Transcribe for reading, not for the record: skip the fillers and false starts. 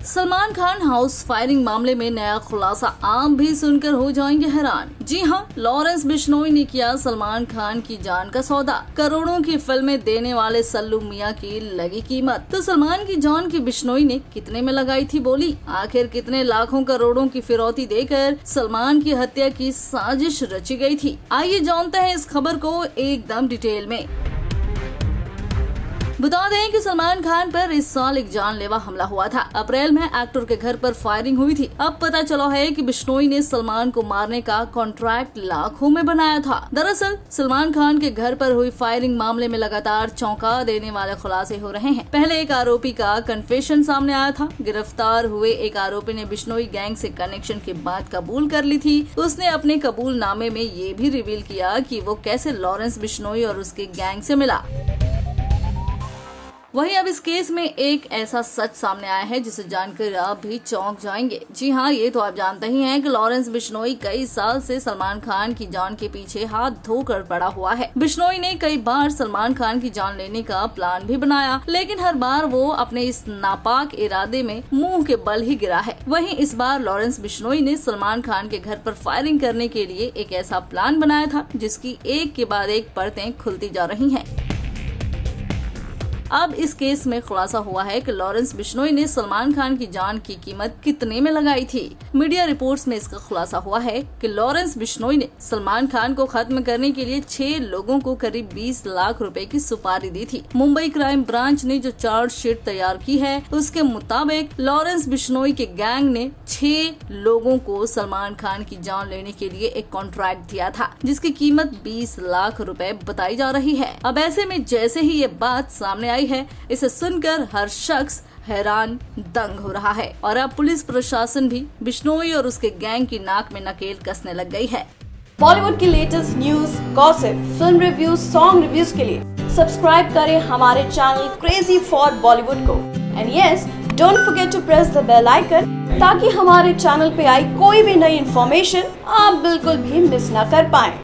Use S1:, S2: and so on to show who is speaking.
S1: Salman Khan house firing मामले में नया खुलासा, आप भी सुनकर हो जाएंगे हैरान। जी हाँ, लॉरेंस बिश्नोई ने किया सलमान खान की जान का सौदा। करोड़ों की फिल्में देने वाले सल्लू मियां की लगी कीमत। तो सलमान की जान की बिश्नोई ने कितने में लगाई थी बोली? आखिर कितने लाखों करोड़ों की फिरौती देकर सलमान की हत्या की साजिश रची गई थी? आइए जानते हैं इस खबर को एकदम डिटेल में। बता दें कि सलमान खान पर इस साल एक जानलेवा हमला हुआ था। अप्रैल में एक्टर के घर पर फायरिंग हुई थी। अब पता चला है कि बिश्नोई ने सलमान को मारने का कॉन्ट्रैक्ट लाखों में बनाया था। दरअसल सलमान खान के घर पर हुई फायरिंग मामले में लगातार चौंका देने वाले खुलासे हो रहे हैं। पहले एक आरोपी का कन्फेशन सामने आया था। गिरफ्तार हुए एक आरोपी ने बिश्नोई गैंग से कनेक्शन की बात कबूल कर ली थी। उसने अपने कबूलनामे में ये भी रिवील किया कि वो कैसे लॉरेंस बिश्नोई और उसके गैंग से मिला। वहीं अब इस केस में एक ऐसा सच सामने आया है जिसे जानकर आप भी चौंक जाएंगे। जी हाँ, ये तो आप जानते ही हैं कि लॉरेंस बिश्नोई कई साल से सलमान खान की जान के पीछे हाथ धोकर पड़ा हुआ है। बिश्नोई ने कई बार सलमान खान की जान लेने का प्लान भी बनाया, लेकिन हर बार वो अपने इस नापाक इरादे में मुंह के बल ही गिरा है। वहीं इस बार लॉरेंस बिश्नोई ने सलमान खान के घर पर फायरिंग करने के लिए एक ऐसा प्लान बनाया था जिसकी एक के बाद एक परतें खुलती जा रही हैं। अब इस केस में खुलासा हुआ है कि लॉरेंस बिश्नोई ने सलमान खान की जान की कीमत कितने में लगाई थी। मीडिया रिपोर्ट्स में इसका खुलासा हुआ है कि लॉरेंस बिश्नोई ने सलमान खान को खत्म करने के लिए 6 लोगों को करीब 20 लाख रुपए की सुपारी दी थी। मुंबई क्राइम ब्रांच ने जो चार्जशीट तैयार की है उसके मुताबिक लॉरेंस बिश्नोई के गैंग ने 6 लोगों को सलमान खान की जान लेने के लिए एक कॉन्ट्रैक्ट दिया था, जिसकी कीमत 20 लाख रुपए बताई जा रही है। अब ऐसे में जैसे ही ये बात सामने आई है, इसे सुनकर हर शख्स हैरान दंग हो रहा है और अब पुलिस प्रशासन भी बिश्नोई और उसके गैंग की नाक में नकेल कसने लग गई है।
S2: बॉलीवुड की latest news, gossip, film reviews, song reviews के लिए सब्सक्राइब करें हमारे चैनल क्रेजी फॉर बॉलीवुड को। And yes, don't forget to press the bell icon ताकि हमारे चैनल पे आई कोई भी नई इन्फॉर्मेशन आप बिल्कुल भी मिस ना कर पाएं।